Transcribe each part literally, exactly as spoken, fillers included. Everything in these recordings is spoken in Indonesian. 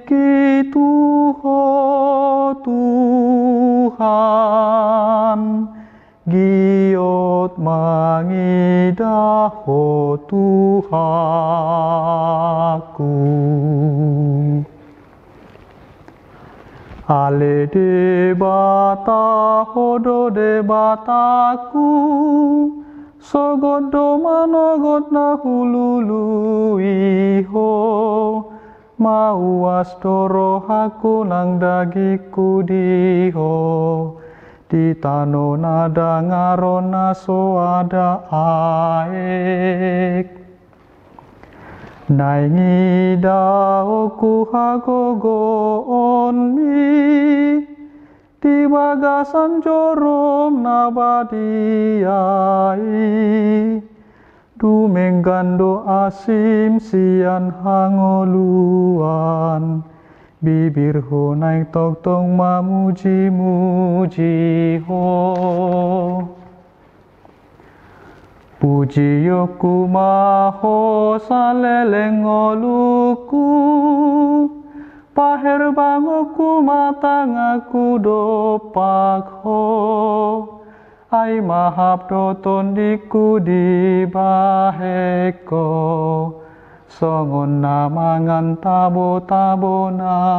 dikituho Tuhan, giot mangidaho Tuhaku. Ale debata hodo debataku, sogodo manogot na hululu iho, mau astoro aku nang dagiku diho, di tano nada ngarona so ada aek. Nai ngida oku hagogo onmi, di bagasan jorom nabadiai, du menggando asim sian hangoluan, bibir ho naik tok tong mamuji-muji ho. Puji yoku maho saleleng oluku, paher bangoku matangaku dopak ho, ai mahap doton diku di baheko, songon namangan tabo-tabo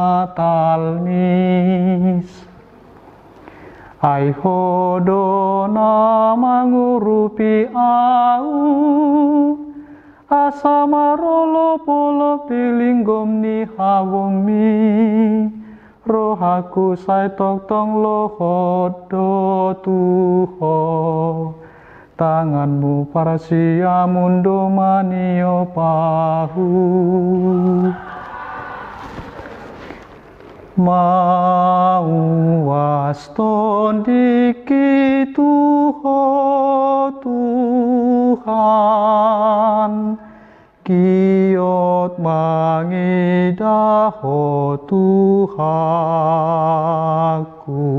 natalmis. Ai hodo na mangurupi au, asa marolo polok dilinggom ni hawong mi, rohaku sai tok tong lohot do tuho, tanganmu parasia mundo manio pahu. Mau waston dikituho Tuhan, giot mangidaho Tuhaku.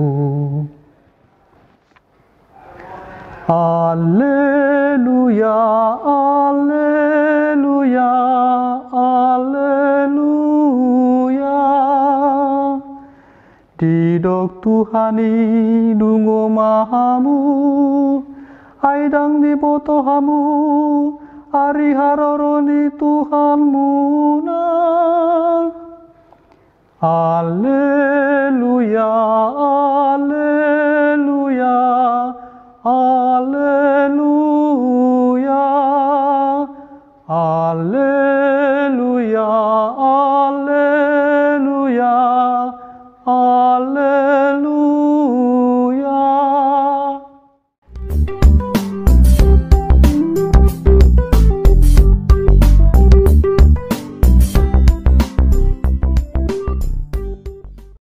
Alleluia, alleluia, alleluia. Didok Tuhani dungo mahamu, aidang dibotohamu, ari haroroni Tuhanmu na. Alleluia, alleluia, alleluia.